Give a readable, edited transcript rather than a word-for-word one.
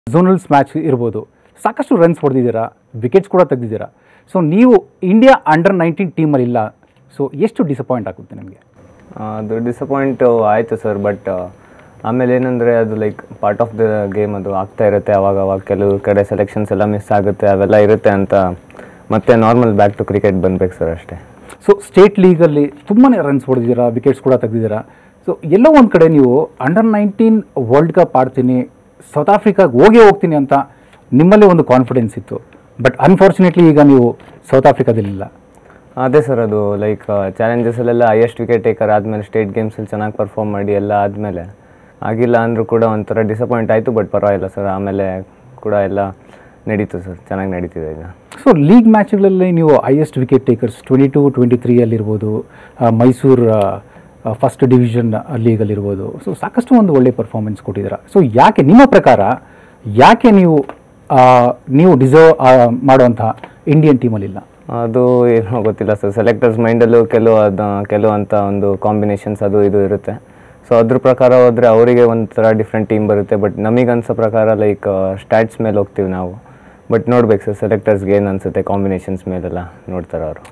ಝೋನಲ್ಸ್ match ಇರ್ಬೋದು, ಸಾಕಷ್ಟು runs ಹೊಡೆದಿದ್ದೀರಾ, ವಿಕೆಟ್ಸ್ ಕೂಡ ತೆಗೆದಿದ್ದೀರಾ. ಸೊ ನೀವು ಇಂಡಿಯಾ ಅಂಡರ್-19 ಟೀಮಲ್ಲಿ ಇಲ್ಲ. ಸೊ ಎಷ್ಟು ಡಿಸಪಾಯಿಂಟ್ ಆಗುತ್ತೆ ನಿಮಗೆ? ಅದು ಡಿಸಪಾಯಿಂಟು ಆಯಿತು ಸರ್. ಬಟ್ ಆಮೇಲೆ ಏನಂದರೆ ಅದು like part of the game, ಅದು ಆಗ್ತಾ ಇರುತ್ತೆ. ಅವಾಗ ಕೆಲವು ಕಡೆ ಸೆಲೆಕ್ಷನ್ಸ್ ಎಲ್ಲ ಮಿಸ್ ಆಗುತ್ತೆ, ಅವೆಲ್ಲ ಇರುತ್ತೆ ಅಂತ ಮತ್ತೆ ನಾರ್ಮಲ್ ಬ್ಯಾಕ್ ಟು ಕ್ರಿಕೆಟ್ ಬಂದಬೇಕು ಸರ್ ಅಷ್ಟೇ. ಸೊ ಸ್ಟೇಟ್ ಲೀಗಲ್ಲಿ ತುಂಬಾ ರನ್ಸ್ ಹೊಡೆದಿದ್ದೀರಾ, ವಿಕೆಟ್ಸ್ ಕೂಡ ತೆಗೆದಿದ್ದೀರಾ. ಸೊ ಎಲ್ಲೋ ಒಂದು ಕಡೆ ನೀವು ಅಂಡರ್-19 ವರ್ಲ್ಡ್ ಕಪ್ ಆಡ್ತೀನಿ, ಸೌತ್ ಆಫ್ರಿಕಾಗೆ ಹೋಗ್ತೀನಿ ಅಂತ ನಿಮ್ಮಲ್ಲೇ ಒಂದು ಕಾನ್ಫಿಡೆನ್ಸ್ ಇತ್ತು. ಬಟ್ ಅನ್ಫಾರ್ಚುನೇಟ್ಲಿ ಈಗ ನೀವು ಸೌತ್ ಆಫ್ರಿಕಾದಲ್ಲಿಲ್ಲ. ಅದೇ ಸರ್, ಅದು ಲೈಕ್ ಚಾಲೆಂಜಸಲ್ಲೆಲ್ಲ ಹೈಯೆಸ್ಟ್ ವಿಕೆಟ್ ಟೇಕರ್ ಆದಮೇಲೆ ಸ್ಟೇಟ್ ಗೇಮ್ಸಲ್ಲಿ ಚೆನ್ನಾಗಿ ಪರ್ಫಾರ್ಮ್ ಮಾಡಿ ಎಲ್ಲ ಆದಮೇಲೆ ಆಗಿಲ್ಲ ಅಂದರೂ ಕೂಡ ಒಂಥರ ಡಿಸಪಾಯಿಂಟ್ ಆಯಿತು. ಬಟ್ ಪರವಾಗಿಲ್ಲ ಸರ್, ಆಮೇಲೆ ಕೂಡ ಎಲ್ಲ ನಡೀತು ಸರ್, ಚೆನ್ನಾಗಿ ನಡೀತಿದೆ ಈಗ. ಸೊ ಲೀಗ್ ಮ್ಯಾಚ್ಗಳಲ್ಲಿ ನೀವು highest wicket takers 22-23 Mysuru first division ಲೀಗಲ್ಲಿರ್ಬೋದು. ಸೊ ಸಾಕಷ್ಟು ಒಂದು ಒಳ್ಳೆ ಪರ್ಫಾರ್ಮೆನ್ಸ್ ಕೊಟ್ಟಿದ್ದೀರಾ. ಸೊ ಯಾಕೆ ನಿಮ್ಮ ಪ್ರಕಾರ ನೀವು ಡಿಸರ್ವ್ ಮಾಡುವಂಥ ಇಂಡಿಯನ್ ಟೀಮಲ್ಲಿಲ್ಲ? ಅದು ಏನೋ ಗೊತ್ತಿಲ್ಲ ಸರ್, ಸೆಲೆಕ್ಟರ್ಸ್ ಮೈಂಡಲ್ಲೂ ಕೆಲವು ಅಂತ ಒಂದು ಕಾಂಬಿನೇಷನ್ಸ್ ಅದು ಇದು ಇರುತ್ತೆ. ಸೊ ಅದ್ರ ಪ್ರಕಾರ ಹೋದರೆ ಅವರಿಗೆ ಒಂಥರ ಡಿಫ್ರೆಂಟ್ ಟೀಮ್ ಬರುತ್ತೆ. ಬಟ್ ನಮಗನ್ಸೋ ಪ್ರಕಾರ ಲೈಕ್ ಸ್ಟ್ಯಾಟ್ಸ್ ಮೇಲೆ ಹೋಗ್ತೀವಿ ನಾವು. ಬಟ್ ನೋಡ್ಬೇಕು ಸರ್, ಸೆಲೆಕ್ಟರ್ಸ್ಗೆ ಏನು ಅನಿಸುತ್ತೆ, ಕಾಂಬಿನೇಷನ್ಸ್ ಮೇಲೆಲ್ಲ ನೋಡ್ತಾರೆ ಅವರು.